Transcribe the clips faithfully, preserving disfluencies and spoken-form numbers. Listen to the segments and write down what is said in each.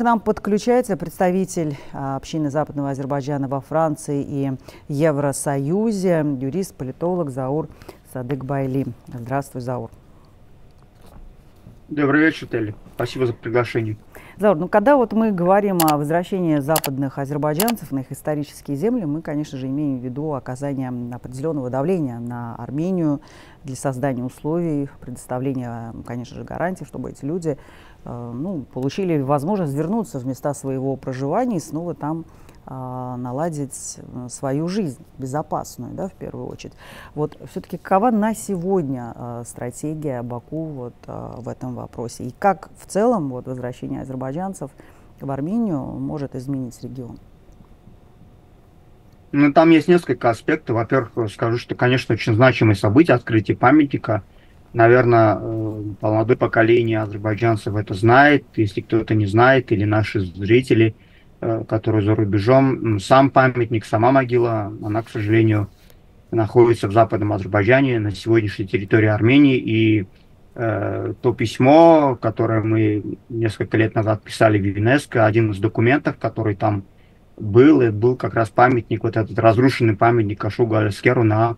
к нам подключается представитель общины Западного Азербайджана во Франции и Евросоюзе, юрист, политолог Заур Садыкбайли. Здравствуй, Заур. Добрый вечер, Телли. Спасибо за приглашение. Заур, ну когда вот мы говорим о возвращении западных азербайджанцев на их исторические земли, мы, конечно же, имеем в виду оказание определенного давления на Армению для создания условий, предоставления, конечно же, гарантий, чтобы эти люди э, ну, получили возможность вернуться в места своего проживания и снова там э, наладить свою жизнь, безопасную, да, в первую очередь. Вот все-таки какова на сегодня э, стратегия Баку вот, э, в этом вопросе? И как в целом вот, возвращение азербайджанцев в Армению может изменить регион? Ну, там есть несколько аспектов. Во-первых, скажу, что, конечно, очень значимое событие — открытие памятника. Наверное, молодое поколение азербайджанцев это знает. Если кто-то не знает, или наши зрители, которые за рубежом, сам памятник, сама могила, она, к сожалению, находится в Западном Азербайджане, на сегодняшней территории Армении. И э, то письмо, которое мы несколько лет назад писали в ЮНЕСКО, один из документов, который там был, это был как раз памятник, вот этот разрушенный памятник Ашугу Алескеру, на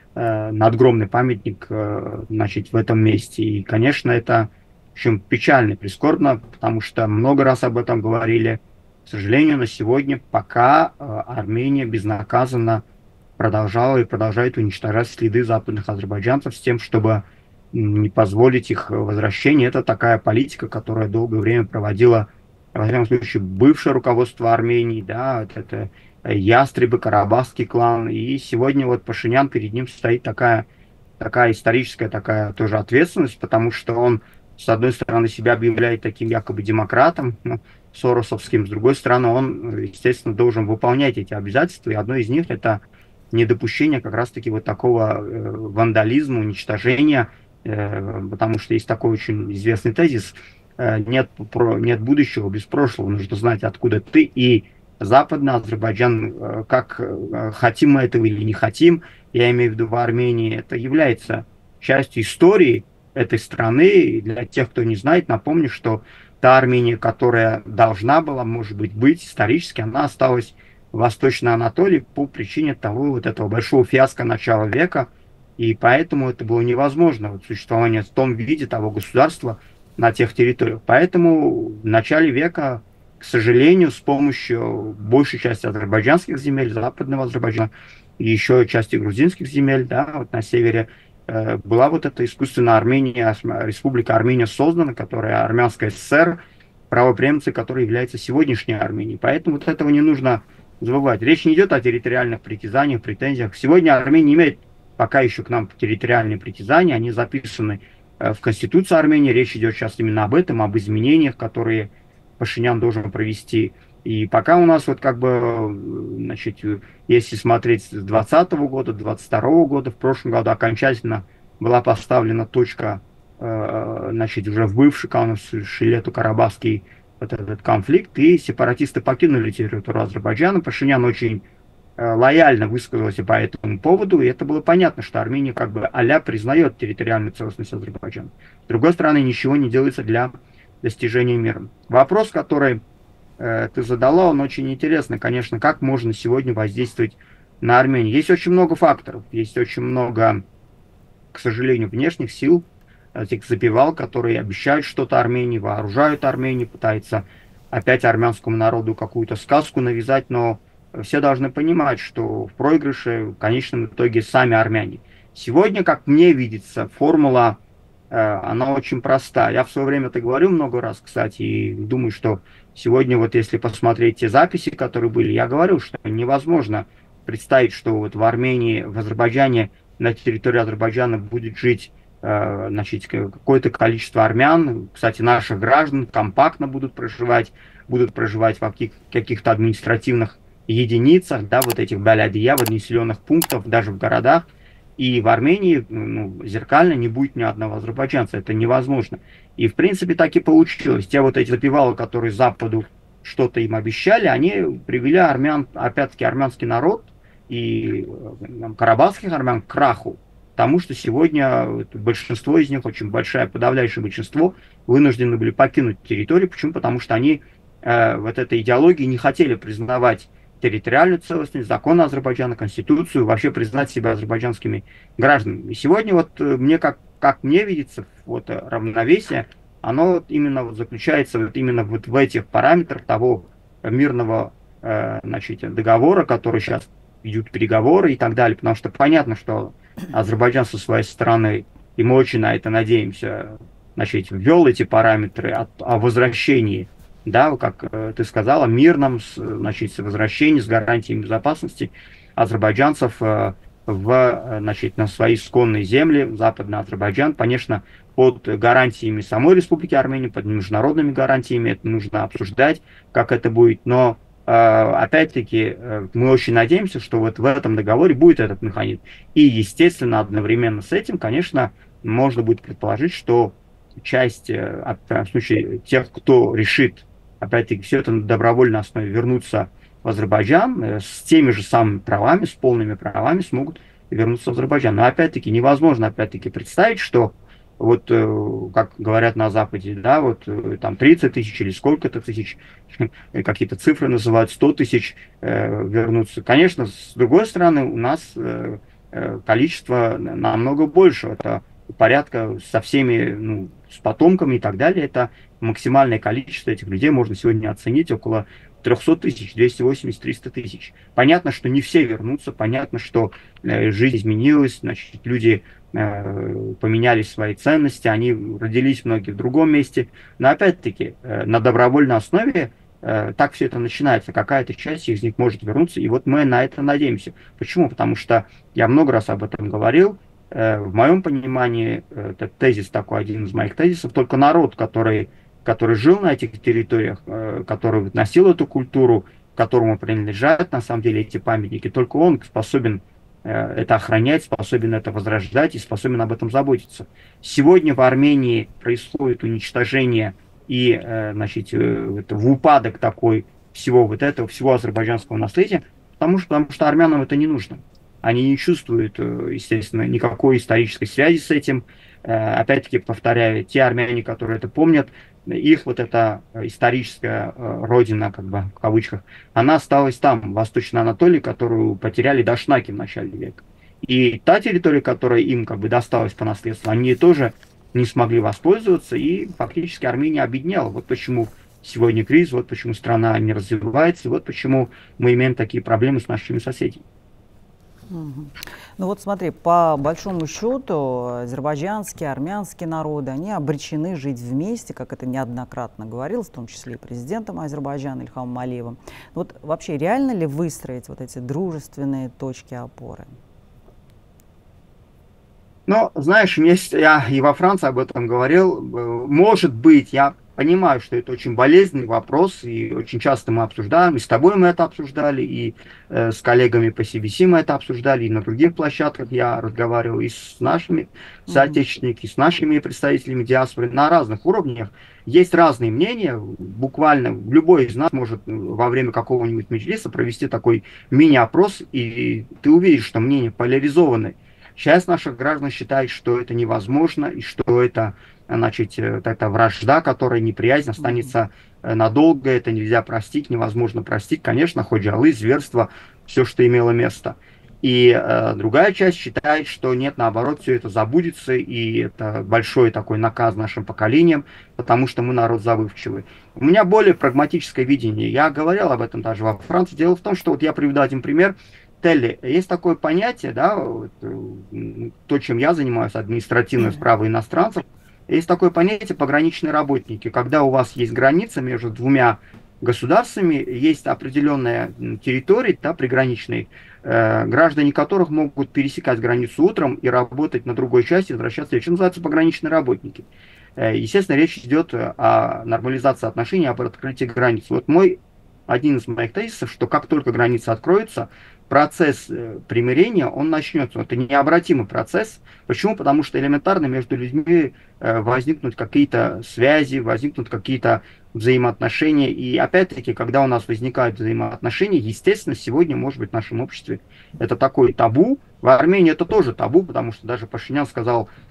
э, надгромный памятник э, значит, в этом месте. И, конечно, это очень печально, прискорбно, потому что много раз об этом говорили. К сожалению, на сегодня пока э, Армения безнаказанно продолжала и продолжает уничтожать следы западных азербайджанцев с тем, чтобы не позволить их возвращения. Это такая политика, которая долгое время проводила, во всяком случае, бывшее руководство Армении, да, это Ястребы, Карабахский клан. И сегодня вот Пашинян, перед ним стоит такая, такая историческая такая тоже ответственность, потому что он, с одной стороны, себя объявляет таким якобы демократом, ну, соросовским, с другой стороны, он, естественно, должен выполнять эти обязательства, и одно из них — это недопущение как раз-таки вот такого э, вандализма, уничтожения, э, потому что есть такой очень известный тезис: нет, про, нет будущего без прошлого, нужно знать, откуда ты. И Западный Азербайджан, как хотим мы этого или не хотим, я имею в виду в Армении, это является частью истории этой страны. И для тех, кто не знает, напомню, что та Армения, которая должна была, может быть, быть исторически, она осталась в Восточной Анатолии по причине того вот этого большого фиаско начала века. И поэтому это было невозможно, вот, существование в том виде того государства на тех территориях. Поэтому в начале века, к сожалению, с помощью большей части азербайджанских земель, Западного Азербайджана, и еще части грузинских земель, да, вот на севере, э, была вот эта искусственная Армения, Республика Армения создана, которая Армянская ССР, правопреемцы которой является сегодняшней Арменией. Поэтому вот этого не нужно забывать. Речь не идет о территориальных притязаниях, претензиях. Сегодня Армения имеет пока еще к нам территориальные притязания, они записаны в Конституции Армении. Речь идет сейчас именно об этом, об изменениях, которые Пашинян должен провести. И пока у нас вот как бы, значит, если смотреть с двадцатого года, двадцать второго года, в прошлом году окончательно была поставлена точка, значит, уже в бывший Шилето-Карабахский вот этот конфликт, и сепаратисты покинули территорию Азербайджана. Пашинян очень лояльно высказался по этому поводу, и это было понятно, что Армения как бы а-ля признает территориальную целостность Азербайджана. С другой стороны, ничего не делается для достижения мира. Вопрос, который э, ты задала, он очень интересный, конечно, как можно сегодня воздействовать на Армению. Есть очень много факторов, есть очень много, к сожалению, внешних сил, этих запевал, которые обещают что-то Армении, вооружают Армению, пытаются опять армянскому народу какую-то сказку навязать, но все должны понимать, что в проигрыше в конечном итоге сами армяне. Сегодня, как мне видится, формула, э, она очень проста. Я в свое время это говорил много раз, кстати, и думаю, что сегодня, вот если посмотреть те записи, которые были, я говорил, что невозможно представить, что вот в Армении, в Азербайджане, на территории Азербайджана будет жить э, значит, какое-то количество армян, кстати, наших граждан, компактно будут проживать, будут проживать в каких- каких-то административных единицах, да, вот этих балядия, в населенных пунктах, даже в городах. И в Армении, ну, зеркально не будет ни одного азербайджанца. Это невозможно. И, в принципе, так и получилось. Те вот эти запевалы, которые Западу что-то им обещали, они привели армян, опять-таки, армянский народ и там, карабахских армян к краху. Потому что сегодня большинство из них, очень большое, подавляющее большинство, вынуждены были покинуть территорию. Почему? Потому что они э, вот этой идеологии не хотели признавать территориальную целостность, законы Азербайджана, конституцию, вообще признать себя азербайджанскими гражданами. И сегодня вот э, мне, как, как мне видится, вот э, равновесие, оно вот именно вот заключается вот именно вот в этих параметрах того мирного э, значит, договора, который сейчас идут переговоры и так далее, потому что понятно, что Азербайджан со своей стороны, и мы очень на это надеемся, значит, ввел эти параметры о, о возвращении, да, как э, ты сказала, мирном, с, значит, возвращении с гарантией безопасности азербайджанцев э, в, значит, на свои исконные земли, в Западный Азербайджан, конечно, под гарантиями самой Республики Армения, под международными гарантиями, это нужно обсуждать, как это будет, но э, опять-таки э, мы очень надеемся, что вот в этом договоре будет этот механизм. И, естественно, одновременно с этим, конечно, можно будет предположить, что часть, э, в случае тех, кто решит, опять-таки, все это на добровольной основе вернуться в Азербайджан, э, с теми же самыми правами, с полными правами смогут вернуться в Азербайджан. Но опять-таки невозможно, опять-таки, представить, что вот, э, как говорят на Западе, да, вот э, там тридцать тысяч или сколько-то тысяч, какие-то цифры называют, сто тысяч э, вернуться. Конечно, с другой стороны, у нас э, э, количество намного больше. Это порядка со всеми, ну, с потомками и так далее. Это максимальное количество этих людей можно сегодня оценить около триста тысяч, двести восемьдесят, триста тысяч. Понятно, что не все вернутся, понятно, что э, жизнь изменилась, значит, люди э, поменяли свои ценности, они родились многие в другом месте, но опять-таки э, на добровольной основе э, так все это начинается, какая-то часть из них может вернуться, и вот мы на это надеемся. Почему? Потому что я много раз об этом говорил, э, в моем понимании, э, этот тезис такой, один из моих тезисов, только народ, который который жил на этих территориях, который носил эту культуру, которому принадлежат на самом деле эти памятники, только он способен это охранять, способен это возрождать и способен об этом заботиться. Сегодня в Армении происходит уничтожение и, значит, в упадок такой всего вот этого, всего азербайджанского наследия, потому что, потому что армянам это не нужно. Они не чувствуют, естественно, никакой исторической связи с этим. Опять-таки, повторяю, те армяне, которые это помнят, их вот эта историческая родина, как бы, в кавычках, она осталась там, в Восточной Анатолии, которую потеряли дашнаки в начале века. И та территория, которая им как бы досталась по наследству, они тоже не смогли воспользоваться, и фактически Армения обеднела. Вот почему сегодня кризис, вот почему страна не развивается, вот почему мы имеем такие проблемы с нашими соседями. Ну вот смотри, по большому счету азербайджанские, армянские народы, они обречены жить вместе, как это неоднократно говорилось, в том числе и президентом Азербайджана Ильхамом Алиевым. Вот вообще реально ли выстроить вот эти дружественные точки опоры? Ну, знаешь, есть, я и во Франции об этом говорил, может быть, я понимаю, что это очень болезненный вопрос, и очень часто мы обсуждаем, и с тобой мы это обсуждали, и э, с коллегами по си би си мы это обсуждали, и на других площадках я разговаривал и с нашими соотечественниками, и с нашими представителями диаспоры на разных уровнях. Есть разные мнения, буквально любой из нас может во время какого-нибудь меджлиса провести такой мини-опрос, и ты увидишь, что мнения поляризованы. Часть наших граждан считает, что это невозможно, и что это, значит, это вражда, которая неприязнь останется надолго, это нельзя простить, невозможно простить. Конечно, ходжалы, зверство, все, что имело место. И э, другая часть считает, что нет, наоборот, все это забудется, и это большой такой наказ нашим поколениям, потому что мы народ забывчивый. У меня более прагматическое видение. Я говорил об этом даже во Франции. Дело в том, что вот я приведу один пример. Телли, есть такое понятие, да, вот, то, чем я занимаюсь, административная справа иностранцев, есть такое понятие пограничные работники. Когда у вас есть граница между двумя государствами, есть определенная территория, да, приграничные, э, граждане которых могут пересекать границу утром и работать на другой части, возвращаться, что называется пограничные работники. Э, естественно, речь идет о нормализации отношений, об открытии границ. Вот мой, один из моих тезисов, что как только граница откроется, процесс примирения, он начнется. Это необратимый процесс. Почему? Потому что элементарно между людьми возникнут какие-то связи, возникнут какие-то взаимоотношения. И опять-таки, когда у нас возникают взаимоотношения, естественно, сегодня, может быть, в нашем обществе это такой табу. В Армении это тоже табу, потому что даже Пашинян сказал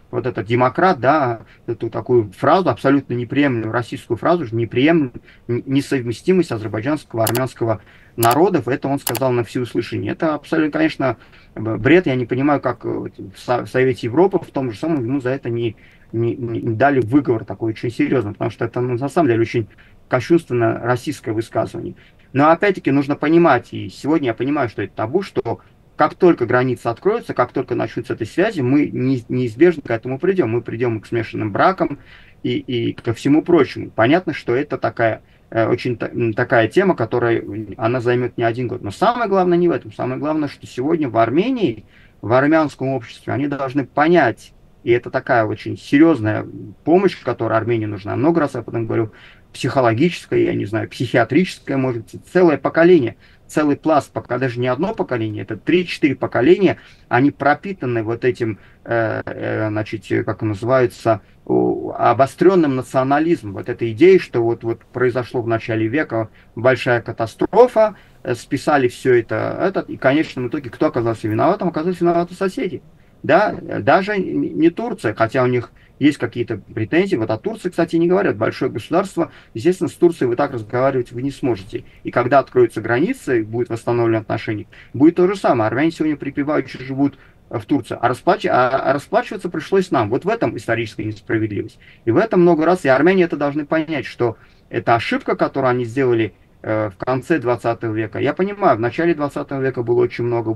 вот этот демократ, да, эту такую фразу, абсолютно неприемлемую российскую фразу, неприемлемую несовместимость азербайджанского, армянского народов, это он сказал на всеуслышание. Это абсолютно, конечно, бред, я не понимаю, как в Совете Европы, в том же самом, ему за это не, не, не дали выговор такой очень серьезный, потому что это, ну, на самом деле, очень кощунственно российское высказывание. Но опять-таки нужно понимать, и сегодня я понимаю, что это табу, что как только границы откроются, как только начнутся этой связи, мы неизбежно к этому придем. Мы придем и к смешанным бракам и, и ко всему прочему. Понятно, что это такая очень такая тема, которая она займет не один год. Но самое главное не в этом. Самое главное, что сегодня в Армении, в армянском обществе, они должны понять, и это такая очень серьезная помощь, которая Армении нужна. Много раз я потом говорю, психологическая, я не знаю, психиатрическая, может быть, целое поколение, целый пласт, пока даже не одно поколение, это три-четыре поколения, они пропитаны вот этим, э, э, значит, как называется, обостренным национализмом, вот этой идеей, что вот, вот произошло в начале века большая катастрофа, списали все это, этот, и в конечном итоге кто оказался виноватым? Оказались виноваты соседи. Да, даже не Турция, хотя у них есть какие-то претензии. Вот о Турции, кстати, не говорят. Большое государство, естественно, с Турцией вы так разговаривать вы не сможете. И когда откроются границы, будет восстановлено отношения, будет то же самое. Армяне сегодня припеваючи живут в Турции, а, расплач... а расплачиваться пришлось нам. Вот в этом историческая несправедливость. И в этом много раз, и армяне это должны понять, что это ошибка, которую они сделали э, в конце двадцатого века. Я понимаю, в начале двадцатого века было очень много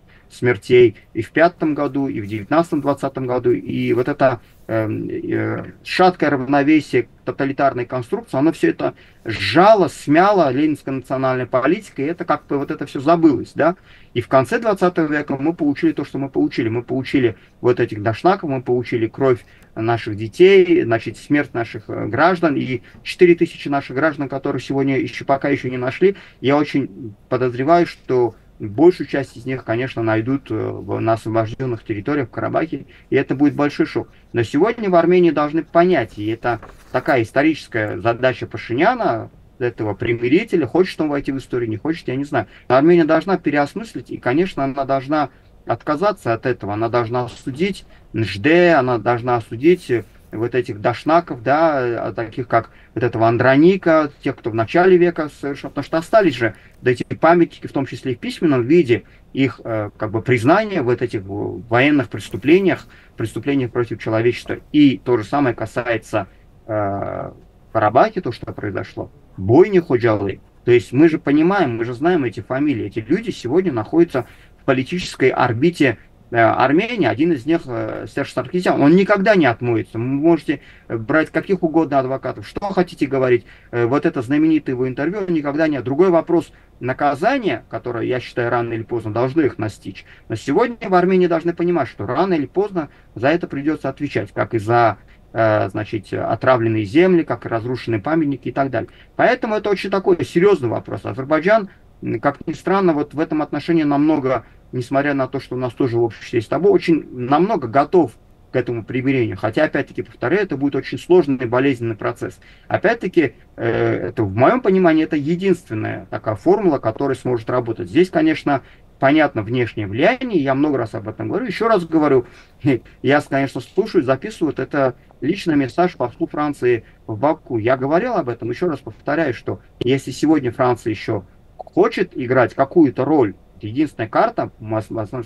смертей и в пятом году, и в девятнадцатом-двадцатом году, и вот это э, э, шаткое равновесие тоталитарной конструкции, оно все это сжало, смяло ленинская национальная политика, и это как бы вот это все забылось, да, и в конце двадцатого века мы получили то, что мы получили, мы получили вот этих дашнаков, мы получили кровь наших детей, значит, смерть наших граждан, и четыре тысячи наших граждан, которых сегодня еще, пока еще не нашли, я очень подозреваю, что большую часть из них, конечно, найдут на освобожденных территориях в Карабахе, и это будет большой шок. Но сегодня в Армении должны понять, и это такая историческая задача Пашиняна, этого примирителя, хочет он войти в историю, не хочет, я не знаю. Но Армения должна переосмыслить, и, конечно, она должна отказаться от этого, она должна осудить Нжде, она должна осудить вот этих дашнаков, да, таких как вот этого Андроника, тех, кто в начале века совершил, потому что остались же эти памятники, в том числе и в письменном виде, их э, как бы признание вот этих военных преступлениях, преступлениях против человечества. И то же самое касается э, Карабахи, то, что произошло, бойни Ходжалы. То есть мы же понимаем, мы же знаем эти фамилии, эти люди сегодня находятся в политической орбите Армении. Один из них, Серж Саркисян, он никогда не отмоется. Вы можете брать каких угодно адвокатов, что хотите говорить. Вот это знаменитое его интервью никогда нет. Другой вопрос, наказание, которое, я считаю, рано или поздно должно их настичь. Но сегодня в Армении должны понимать, что рано или поздно за это придется отвечать, как и за, значит, отравленные земли, как и разрушенные памятники и так далее. Поэтому это очень такой серьезный вопрос. Азербайджан, как ни странно, вот в этом отношении намного, несмотря на то, что у нас тоже в обществе есть табу, очень намного готов к этому примирению. Хотя, опять-таки, повторяю, это будет очень сложный и болезненный процесс. Опять-таки, э, это, в моем понимании, это единственная такая формула, которая сможет работать. Здесь, конечно, понятно внешнее влияние, я много раз об этом говорю. Еще раз говорю, я, конечно, слушаю, записываю, это личный месседж послу Франции в Баку. Я говорил об этом, еще раз повторяю, что если сегодня Франция еще хочет играть какую-то роль, единственная карта, на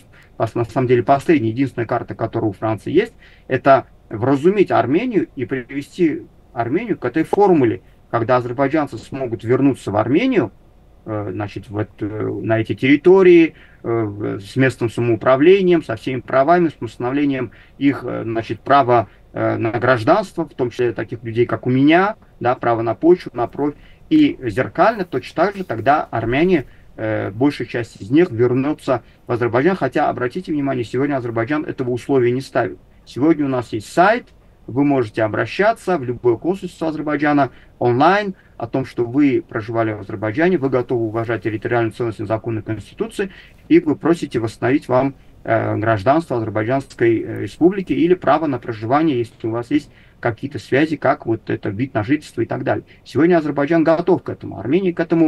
самом деле последняя, единственная карта, которая у Франции есть, это вразумить Армению и привести Армению к этой формуле, когда азербайджанцы смогут вернуться в Армению, значит, вот, на эти территории, с местным самоуправлением, со всеми правами, с установлением их, значит, права на гражданство, в том числе таких людей, как у меня, да, право на почву, на кровь, и зеркально точно так же тогда армяне, э, большая часть из них вернется в Азербайджан, хотя, обратите внимание, сегодня Азербайджан этого условия не ставит. Сегодня у нас есть сайт, вы можете обращаться в любое консульство Азербайджана онлайн о том, что вы проживали в Азербайджане, вы готовы уважать территориальную целостность законы Конституции, и вы просите восстановить вам э, гражданство Азербайджанской э, республики или право на проживание, если у вас есть какие-то связи, как вот это вид на жительство и так далее. Сегодня Азербайджан готов к этому, Армения к этому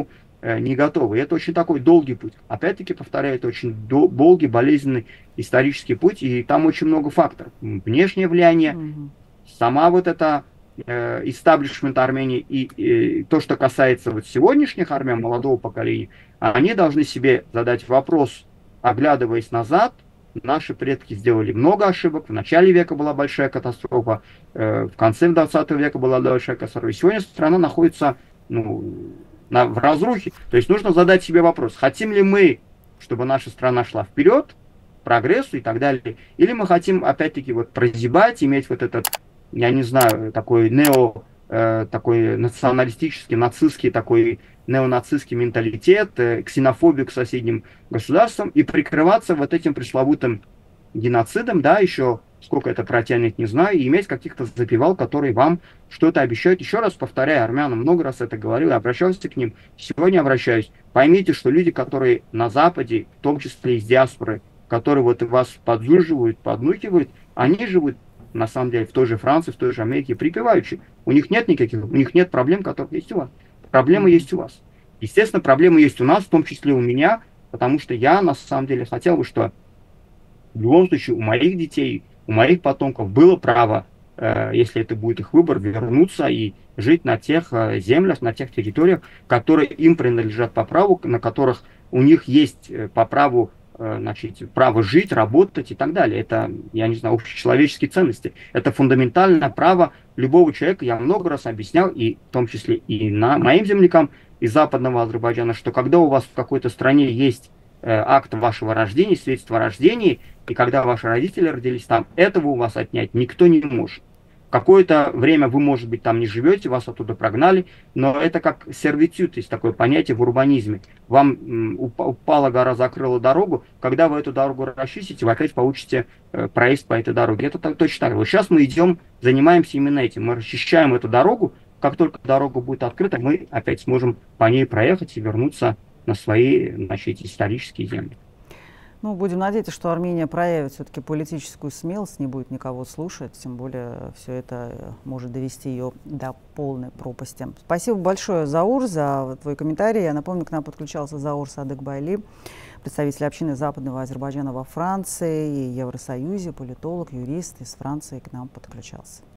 э, не готовы. И это очень такой долгий путь. Опять-таки, повторяю, это очень дол- долгий, болезненный исторический путь, и там очень много факторов. Внешнее влияние, Мгм. сама вот эта истаблишмент Армении и, и то, что касается вот сегодняшних армян, молодого поколения, они должны себе задать вопрос, оглядываясь назад. Наши предки сделали много ошибок. В начале века была большая катастрофа, э, в конце двадцатого века была большая катастрофа. И сегодня страна находится ну, на, в разрухе. То есть нужно задать себе вопрос, хотим ли мы, чтобы наша страна шла вперед, прогрессу и так далее, или мы хотим опять-таки вот прозябать, иметь вот этот, я не знаю, такой нео, э, такой националистический, нацистский, такой неонацистский менталитет, э, ксенофобию к соседним государствам и прикрываться вот этим пресловутым геноцидом, да, еще сколько это протянет, не знаю, и иметь каких-то запевал, которые вам что-то обещают. Еще раз повторяю, армянам много раз это говорил, обращался к ним, сегодня обращаюсь. Поймите, что люди, которые на Западе, в том числе из диаспоры, которые вот вас подзуживают, поднукивают, они живут на самом деле в той же Франции, в той же Америке припеваючи. У них нет никаких, у них нет проблем, которые есть у вас. Проблемы есть у вас. Естественно, проблемы есть у нас, в том числе у меня, потому что я на самом деле хотел бы, что в любом случае у моих детей, у моих потомков было право, э, если это будет их выбор, вернуться и жить на тех э, землях, на тех территориях, которые им принадлежат по праву, на которых у них есть э, по праву э, значит, право жить, работать и так далее. Это, я не знаю, общечеловеческие ценности. Это фундаментальное право любого человека. Я много раз объяснял, и в том числе и на моим землякам из западного Азербайджана, что когда у вас в какой-то стране есть акт вашего рождения, свидетельство о рождении, и когда ваши родители родились там, этого у вас отнять никто не может. Какое-то время вы, может быть, там не живете, вас оттуда прогнали, но это как сервитют, есть такое понятие в урбанизме. Вам упала гора, закрыла дорогу, когда вы эту дорогу расчистите, вы опять получите проезд по этой дороге. Это точно так же. Вот сейчас мы идем, занимаемся именно этим. Мы расчищаем эту дорогу, как только дорога будет открыта, мы опять сможем по ней проехать и вернуться на свои, значит, исторические земли. Ну, будем надеяться, что Армения проявит все-таки политическую смелость, не будет никого слушать, тем более все это может довести ее до полной пропасти. Спасибо большое, Заур, за твой комментарий. Я напомню, к нам подключался Заур Садыкбайли, представитель общины Западного Азербайджана во Франции и Евросоюзе, политолог, юрист из Франции к нам подключался.